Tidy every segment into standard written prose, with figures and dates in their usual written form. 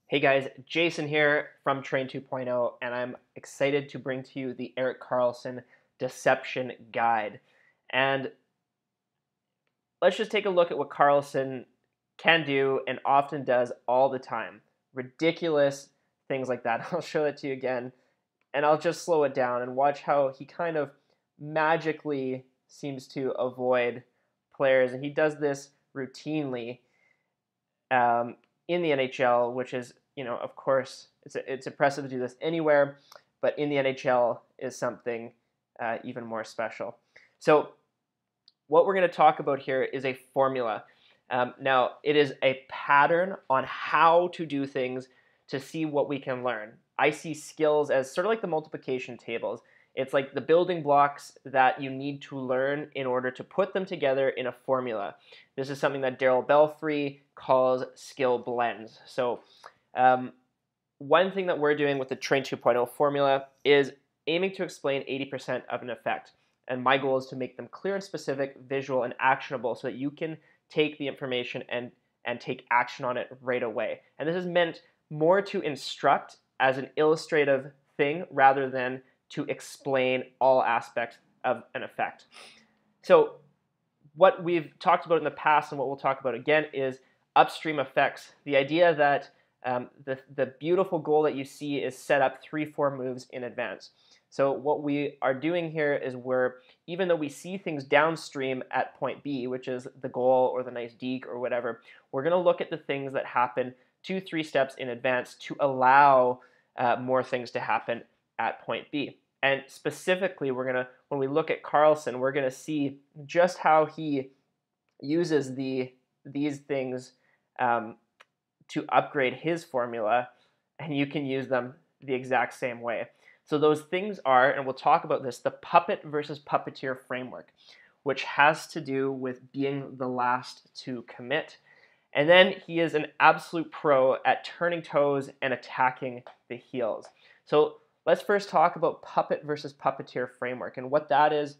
Hey guys, Jason here from Train 2.0, and I'm excited to bring to you the Erik Karlsson Deception Guide. And let's just take a look at what Karlsson can do and often does all the time. Ridiculous things like that. I'll show it to you again, and I'll just slow it down and watch how he kind of magically seems to avoid players, and he does this routinely. In the NHL, which is, of course, it's impressive to do this anywhere, but in the NHL is something even more special. So what we're going to talk about here is a formula. Now, it is a pattern on how to do things to see what we can learn. I see skills as sort of like the multiplication tables. It's like the building blocks that you need to learn in order to put them together in a formula. This is something that Darryl Belfry calls skill blends. So one thing that we're doing with the Train 2.0 formula is aiming to explain 80% of an effect. And my goal is to make them clear and specific, visual, and actionable so that you can take the information and take action on it right away. And this is meant more to instruct as an illustrative thing rather than to explain all aspects of an effect. So what we've talked about in the past and what we'll talk about again is upstream effects. The idea that the beautiful goal that you see is set up 3-4 moves in advance. So what we are doing here is even though we see things downstream at point B, which is the goal or the nice deke or whatever, we're going to look at the things that happen 2-3 steps in advance to allow more things to happen at point B. And specifically, when we look at Karlsson, we're gonna see just how he uses these things to upgrade his formula, and you can use them the exact same way. So those things are, and we'll talk about this, the puppet versus puppeteer framework, which has to do with being the last to commit. And then he is an absolute pro at turning toes and attacking the heels. So let's first talk about puppet versus puppeteer framework. And what that is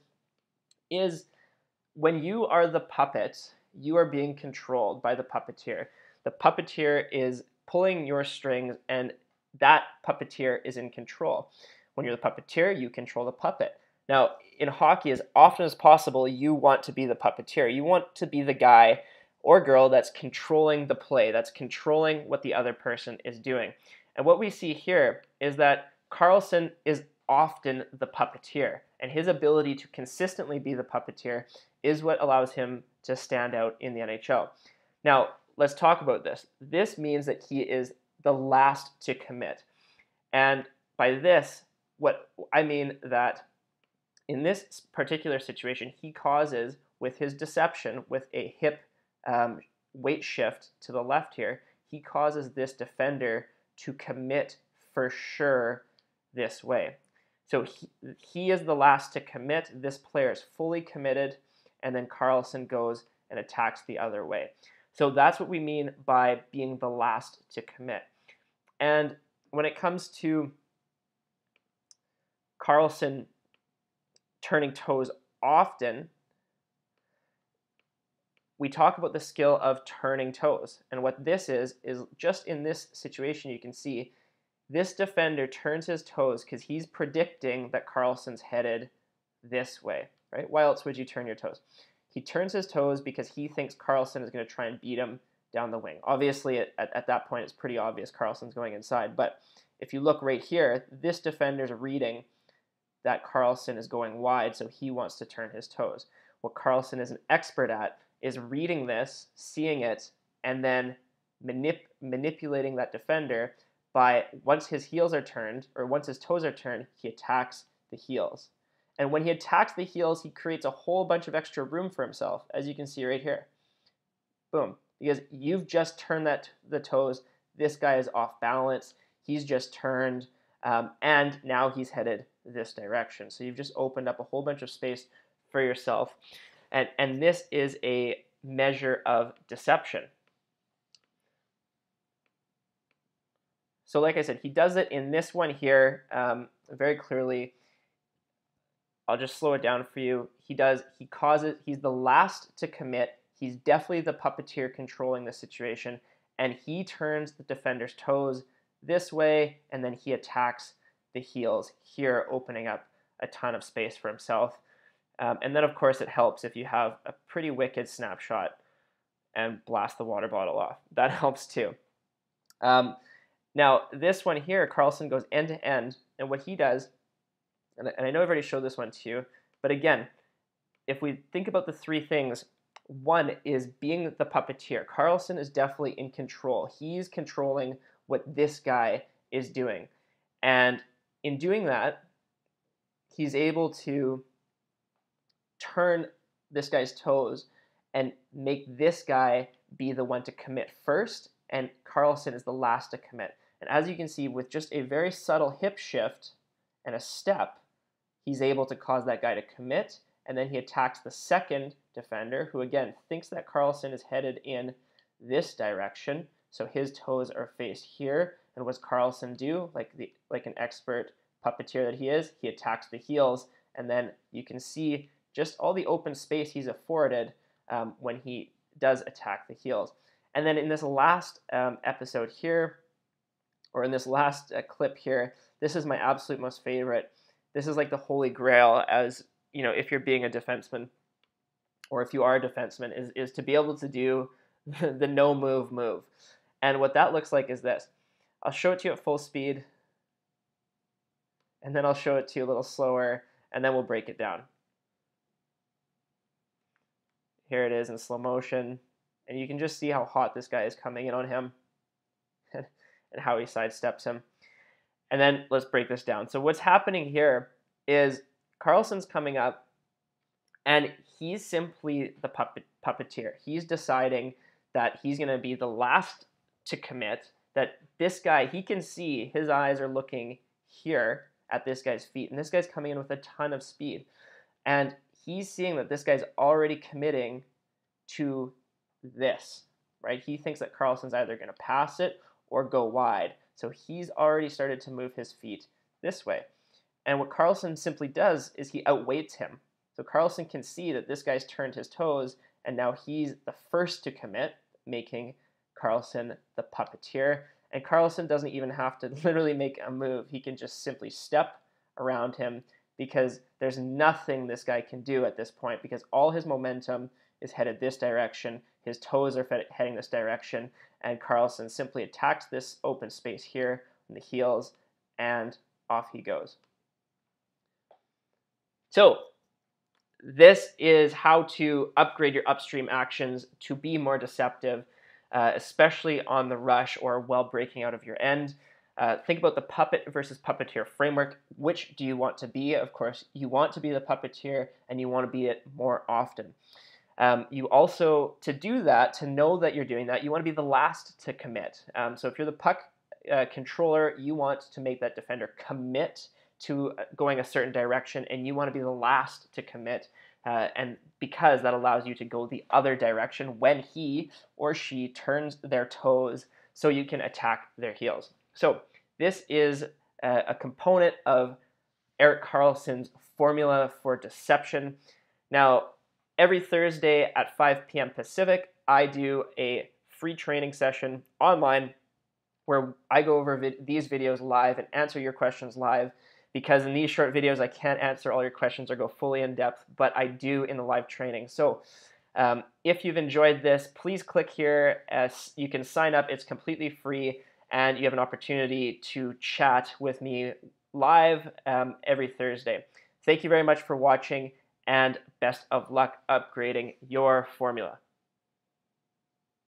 when you are the puppet, you are being controlled by the puppeteer. The puppeteer is pulling your strings, and that puppeteer is in control. When you're the puppeteer, you control the puppet. Now, in hockey, as often as possible, you want to be the puppeteer. You want to be the guy or girl that's controlling the play, that's controlling what the other person is doing. And what we see here is that Karlsson is often the puppeteer, and his ability to consistently be the puppeteer is what allows him to stand out in the NHL. Now, let's talk about this. This means that he is the last to commit. And by this, what I mean that in this particular situation, he causes, with his deception, with a hip weight shift to the left here, he causes this defender to commit for sure this way. So he is the last to commit. This player is fully committed, and then Karlsson goes and attacks the other way. So that's what we mean by being the last to commit. And when it comes to Karlsson turning toes often, we talk about the skill of turning toes. And what this is just in this situation, you can see this defender turns his toes because he's predicting that Karlsson's headed this way, right? Why else would you turn your toes? He turns his toes because he thinks Karlsson is going to try and beat him down the wing. Obviously, at that point, it's pretty obvious Karlsson's going inside. But if you look right here, this defender's reading that Karlsson is going wide, so he wants to turn his toes. What Karlsson is an expert at is reading this, seeing it, and then manipulating that defender by, once his heels are turned, or once his toes are turned, he attacks the heels. And when he attacks the heels, he creates a whole bunch of extra room for himself, as you can see right here. Boom. Because you've just turned the toes. This guy is off balance. He's just turned, and now he's headed this direction. So you've just opened up a whole bunch of space for yourself. And this is a measure of deception. So like I said, he does it in this one here very clearly. I'll just slow it down for you. He's the last to commit. He's definitely the puppeteer controlling the situation, and he turns the defender's toes this way, and then he attacks the heels here, opening up a ton of space for himself. And then, of course, it helps if you have a pretty wicked snapshot and blast the water bottle off. That helps too. Now, this one here, Karlsson goes end to end, and what he does, and I know I've already showed this one to you, but again, if we think about the three things, one is being the puppeteer. Karlsson is definitely in control. He's controlling what this guy is doing. And in doing that, he's able to turn this guy's toes and make this guy be the one to commit first, and Karlsson is the last to commit. And as you can see, with just a very subtle hip shift and a step, he's able to cause that guy to commit, and then he attacks the second defender, who again thinks that Karlsson is headed in this direction, so his toes are faced here. And what does Karlsson do? Like an expert puppeteer that he is, he attacks the heels, and then you can see just all the open space he's afforded when he does attack the heels. And then in this last episode here, or in this last clip here, this is my absolute most favorite. This is like the holy grail, as you know, if you're being a defenseman, or if you are a defenseman, is to be able to do the no move. And what that looks like is this. I'll show it to you at full speed, and then I'll show it to you a little slower, and then we'll break it down. Here it is in slow motion, and you can just see how hot this guy is coming in on him and how he sidesteps him. And then let's break this down. So what's happening here is Karlsson's coming up, and he's simply the puppeteer. He's deciding that he's going to be the last to commit, that this guy, he can see his eyes are looking here at this guy's feet, and this guy's coming in with a ton of speed. And he's seeing that this guy's already committing to this, right? He thinks that Karlsson's either going to pass it or go wide. So he's already started to move his feet this way. And what Karlsson simply does is he outweights him. So Karlsson can see that this guy's turned his toes, and now he's the first to commit, making Karlsson the puppeteer. And Karlsson doesn't even have to literally make a move. He can just simply step around him, because there's nothing this guy can do at this point, because all his momentum is headed this direction. His toes are heading this direction, and Karlsson simply attacks this open space here in the heels, and off he goes. So this is how to upgrade your upstream actions to be more deceptive, especially on the rush or while breaking out of your end. Think about the puppet versus puppeteer framework. Which do you want to be? Of course, you want to be the puppeteer, and you want to be it more often. You also, to do that, to know that you're doing that, you want to be the last to commit. So if you're the puck controller, you want to make that defender commit to going a certain direction, and you want to be the last to commit, and because that allows you to go the other direction when he or she turns their toes, so you can attack their heels. So this is a component of Erik Karlsson's formula for deception. Now, every Thursday at 5 p.m. Pacific, I do a free training session online where I go over these videos live and answer your questions live, because in these short videos I can't answer all your questions or go fully in depth, but I do in the live training. So if you've enjoyed this, please click here. You can sign up. It's completely free, and you have an opportunity to chat with me live every Thursday. Thank you very much for watching, and best of luck upgrading your formula.